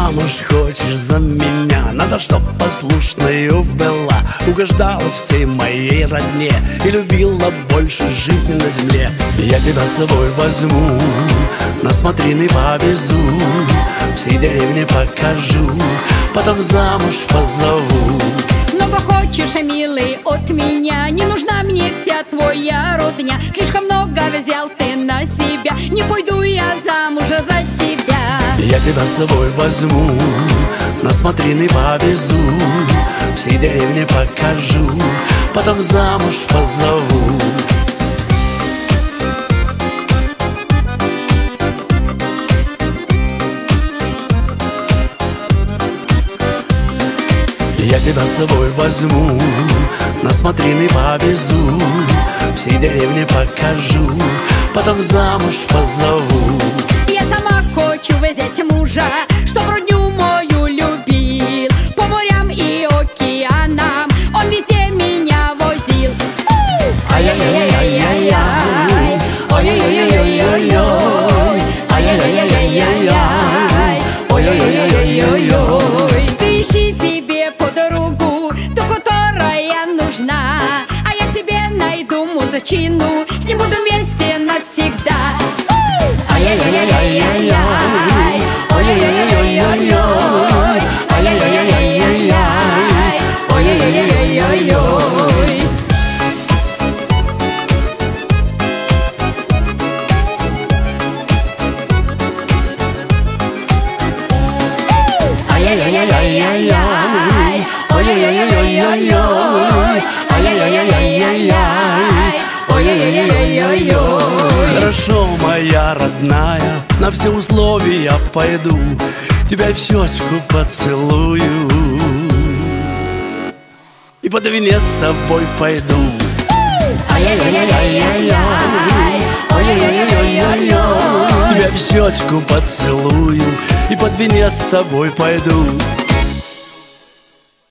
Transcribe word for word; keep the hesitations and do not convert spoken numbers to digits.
замуж хочешь за меня, надо, чтоб послушною была, угождала всей моей родне и любила больше жизни на земле. Я тебя с собой возьму, на смотрины повезу, всей деревне покажу, потом замуж позову. Много хочешь, милый, от меня, не нужна мне вся твоя родня. Слишком много взял ты на себя, не пойду я замуж за тебя. Я тебя с собой возьму, на смотрины повезу, всей деревне покажу, потом замуж позову. Я тебя с собой возьму, на смотрины повезу, всей деревне покажу, потом замуж позову. Я сама хочу взять мужа, чтоб родню мою любил, по морям и океанам он везде меня возил. Ай-яй-яй-яй-яй-яй, ой-ой-ой-ой-ой-ой, ай-яй-яй-яй-яй-яй, ой-ой-ой-ой-ой-ой. Ты ищи себе подругу, ту, которая нужна, а я себе найду мужчину, с ним буду вместе навсегда. Ай-яй-яй-яй-яй-яй, ой-ой-ой-ой-ой-ой, ай-яй-яй-яй-яй-яй, ой-ой-ой-ой-ой-ой. Ай-яй-яй-яй-яй-яй, ой-ой-ой-ой-ой-ой, ай-яй-яй-яй-яй-яй, ой-ой-ой-ой-ой-ой. Хорошо, моя родная, на все условия пойду, тебя в щечку поцелую и под венец с тобой пойду. Ай-яй-яй-яй-яй-яй, ой-ой-ой-ой-ой-ой, Тебя в щечку поцелую и под венец с тобой пойду.